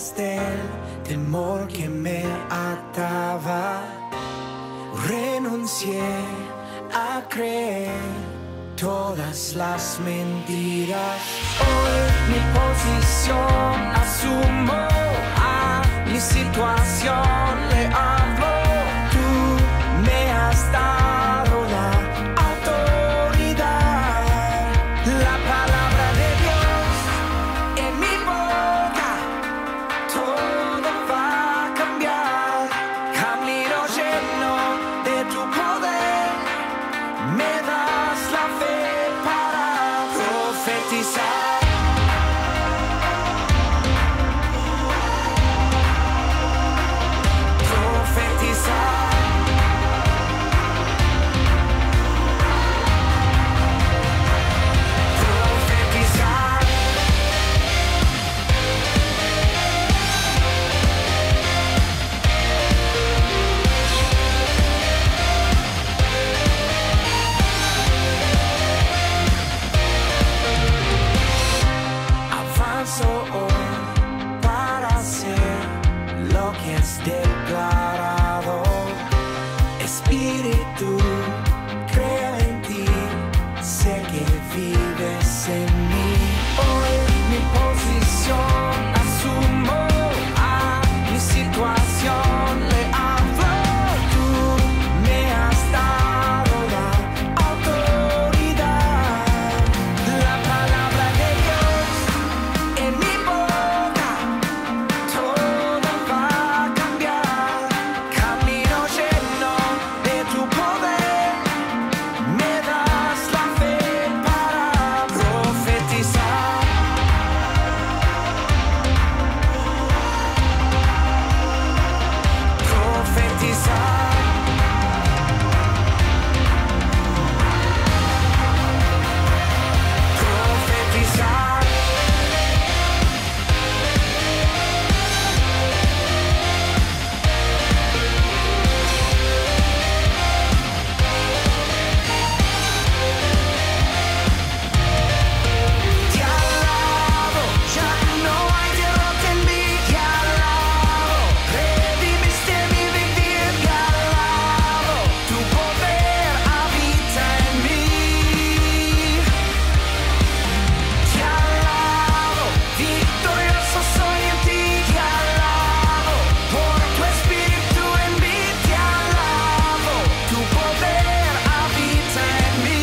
del temor que me ataba. Renuncié a creer todas las mentiras. Hoy mi posición asumo, a mi situación le hablo. Tú me has dado la autoridad. La palabra de Dios en mi boca, todo va a cambiar. Camino lleno de tu poder, me das la fe para profetizar. Para hacer lo que has declarado. Espíritu, creo en ti, sé que vives en mí. Hoy mi posición asumo, a mi situación le hablo. Tú me has dado la autoridad. La palabra de Dios en mi boca, todo va a cambiar. Camino lleno de tu poder, me das la fe para profetizar. Profetizar. Profetizar. Te alabo, ya no hay derrota en mí. Te alabo, redimiste mi vivir. Te alabo, tu poder habita en mí. Te alabo, victorioso soy en ti. Te alabo, por tu espíritu en mí. Te alabo, tu poder habita en mí.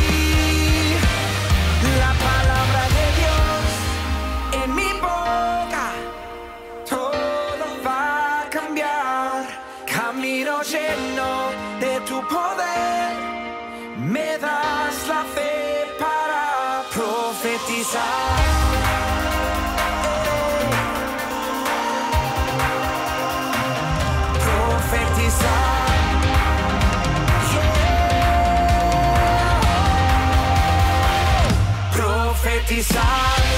La palabra de Dios en mi boca, todo va a cambiar. Camino lleno de tu poder, me das la fe para profetizar. Profetizar. Yeah. Profetizar.